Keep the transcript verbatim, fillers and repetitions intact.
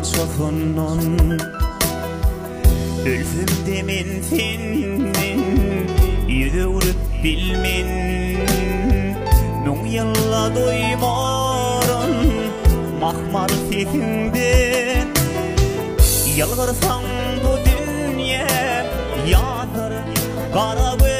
çokunun Ülfüm demin senin Yüzü vurup bilmin Nun yılla duymarın Mahmar sesinden Yalvarsan bu dünya Yatar kara